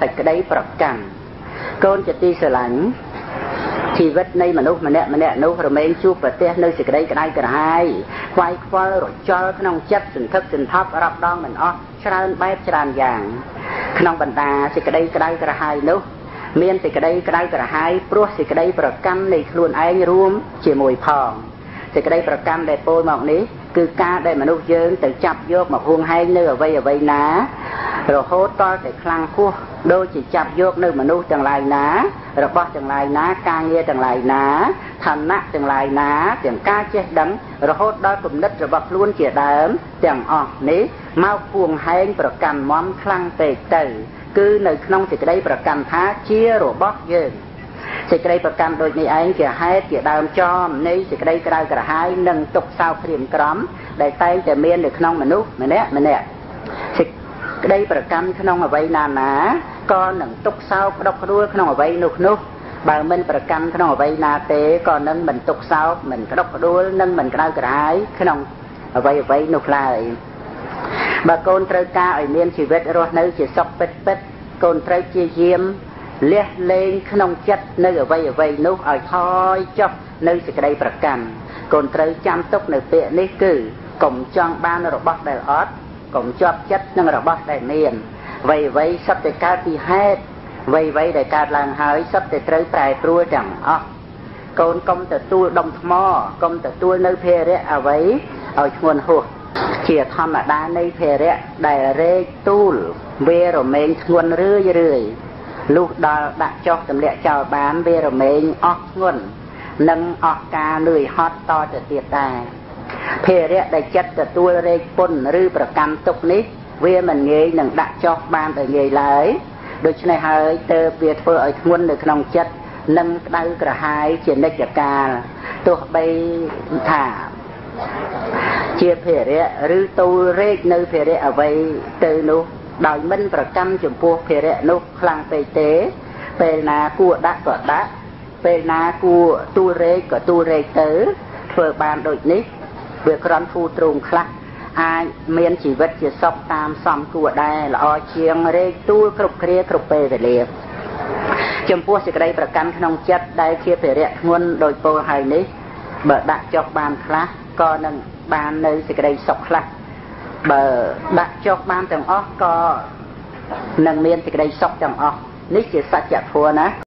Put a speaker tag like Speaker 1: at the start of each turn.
Speaker 1: សេចក្តីប្រកាន់កូនជាទីស្រឡាញ់ជីវិតនៃមនុស្សម្នាក់នោះរមែងជួបប្រទះនៅសេចក្តីក្តៅក្រហាយខ្វាយខ្វល់រចល់ក្នុងចិត្តសន្ធឹកសន្ធាប់រាប់ដងមិនអស់ច្រើនបែបច្រើនយ៉ាងក្នុងបណ្ដាសេចក្តីក្តៅក្រហាយនោះមានសេចក្តីក្តៅក្រហាយព្រោះសេចក្តីប្រកាន់នៃខ្លួនឯងរួមជាមួយផងសេចក្តីប្រកាន់ដែលពោលមកនេះគឺការដែលមនុស្សយើងទៅចាប់យកមកហួងហែងនៅអ្វីណារហូតតតែខ្លាំងហួសដូចជាចាប់យកនៅមនុស្សទាំងឡាយណារបស់ទាំងឡាយណាការងារទាំងឡាយណាឋានៈទាំងឡាយណាទាំងការចេះដឹងរហូតដល់គំនិតរបស់ខ្លួនជាដើមទាំងអស់នេះមកហួងហែងប្រកាន់មមខ្លាំងពេកទៅគឺនៅក្នុងសេចក្តីប្រកាន់ថាជារបស់យើងសេចក្តីប្រកាន់ដូចនេះឯងជាហេតុជាដើមចំនៃសេចក្តីក្តៅក្រហាយនិងទុក្ខសោកក្រៀមក្រំដែលតែងតែមាននៅក្នុងមនុស្សម្នាក់សេចក្តីប្រកាន់ក្នុងអ្វីណាក៏នឹងទុក្ខសោកក្តុកក្តួលក្នុងអ្វីនោះបើមិនប្រកាន់ក្នុងអ្វីណាទេក៏នឹងមិនទុក្ខសោកមិនក្តុកក្តួលនិងមិនក្តៅក្រហាយក្នុងអ្វីនោះឡើយបើកូនត្រូវការឲ្យមានជីវិតរស់នៅជាសុខពិតកូនត្រូវព្យាយាមលះលែងក្នុងចិត្តនៅអ្វីនោះឲ្យថយចុះនៅសេចក្តីប្រកាន់កូនត្រូវចាំទុកនៅពាក្យនេះគឺកុំចង់បានរបស់ដែលអត់កុំជាប់ចិត្តនឹងរបស់ដែលមានអ្វីសត្វតែកើតពីហេតុអ្វីដែលកើតឡើងហើយសត្វតែត្រូវប្រែប្រួលទាំងអស់កូនកុំទទួលដុំថ្មកុំទទួលនៅភារៈអ្វីឲ្យធ្ងន់ហួសជាធម្មតានៃភារៈដែលរែកទូលវារមែងធ្ងន់រឿយលុះដល់ដាក់ចុះទម្លាក់ចោលបានវារមែងអស់ធ្ងន់និងអស់ការលឿយហត់តទៅទៀតដែរភារៈដែលចិត្តទទួលរែកពុនឬប្រកាន់ទុកនេះវាមិនងាយនឹងដាក់ចុះបានដោយងាយឡើយដូច្នេះហើយទើបវាធ្វើឲ្យធ្ងន់នៅក្នុងចិត្តនិងក្តៅក្រហាយជានិច្ចកាលទោះបីថាជាភារៈឬទូលរែកនៅភារៈអ្វីទៅនោះដោយមិនប្រកាន់ចំពោះភារៈនោះខ្លាំងពេកទេពេលណាគួរដាក់ក៏ដាក់ពេលណាគួរទូលរែកក៏ទូលរែកទៅធ្វើបានដូចនេះវាក្រំធូរទ្រូងខ្លះអាចមានជីវិតជាសុខតាមសមគួរដែរល្អជាងរែកទូលគ្រប់គ្រាគ្រប់ពេលវេលាចំពោះសេចក្តីប្រកាន់ក្នុងចិត្តដែលជាភារៈធ្ងន់ដោយពោលហើយនេះបើដាក់ចុះបានខ្លះក៏នឹងបាននៅសេចក្តីសុខខ្លះបើដាក់ចុះបានទាំងអស់ក៏នឹងមានសេចក្តីសុខទាំងអស់នេះជាសច្ចធម៌ណា